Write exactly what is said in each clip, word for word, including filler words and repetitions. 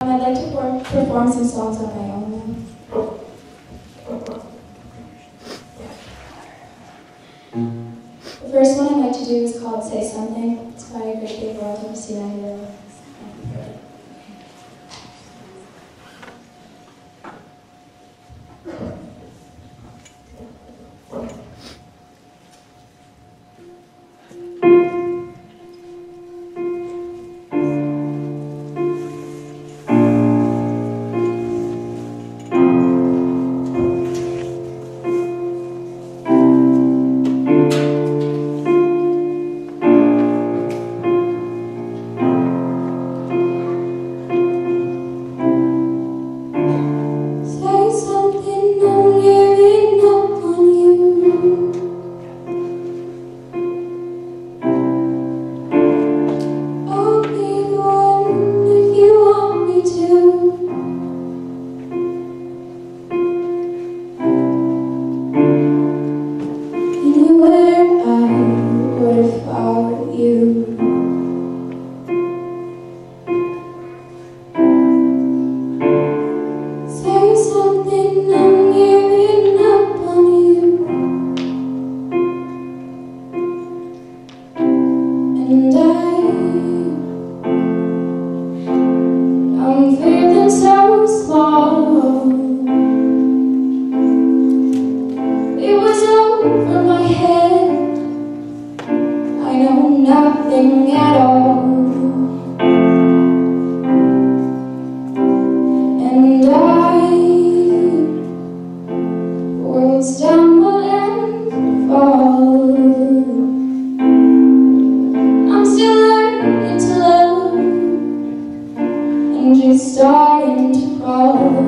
I'd like to perform, perform some songs on my own now. The first one I'd like to do is called Say Something. It's by a great big world of Christina. Nothing at all, and I will stumble and fall. I'm still learning to love and just starting to crawl.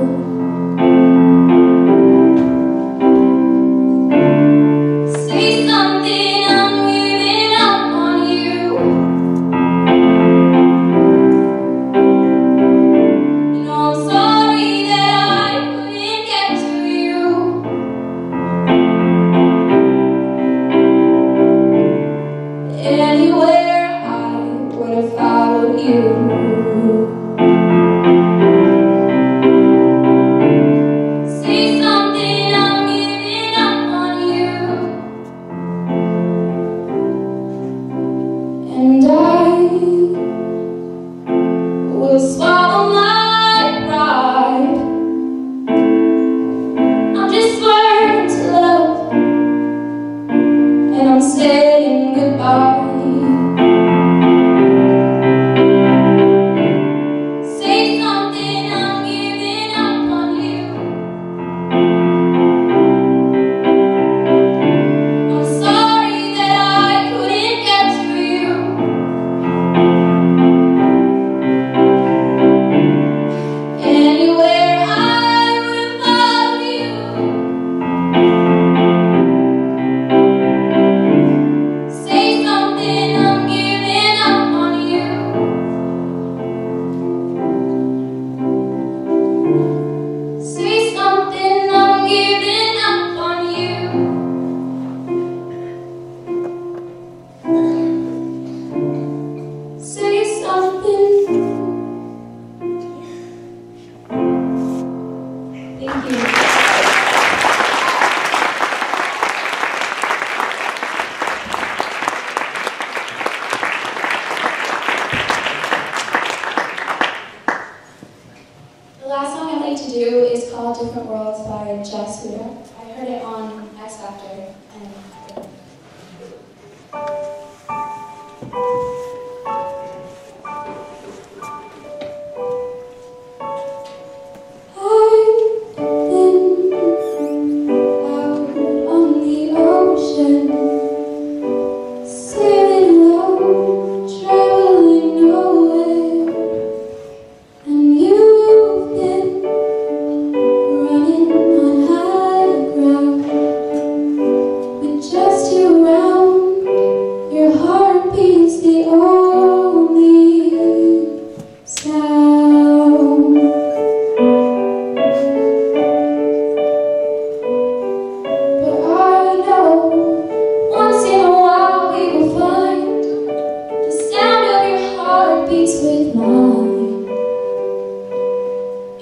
Different Worlds by Jess Huda. I heard it on X Factor. And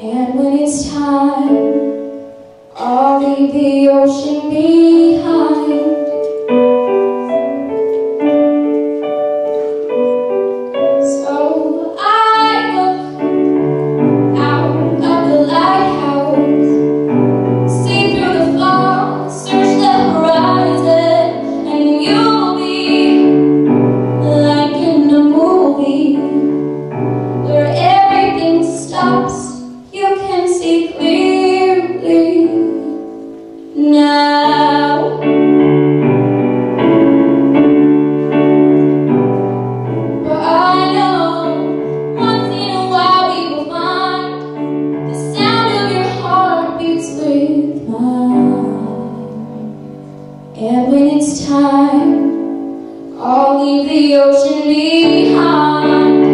And when it's time, I'll leave the ocean behind. So I look out of the lighthouse, see through the fog, search the horizon, and you'll be like in a movie where everything stops. You can see clearly now. But I know once in a while we will find the sound of your heart beats with mine. And when it's time, I'll leave the ocean behind.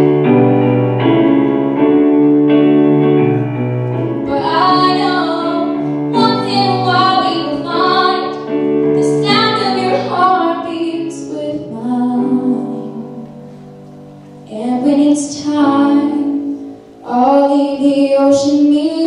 And when it's time, I'll leave the ocean behind.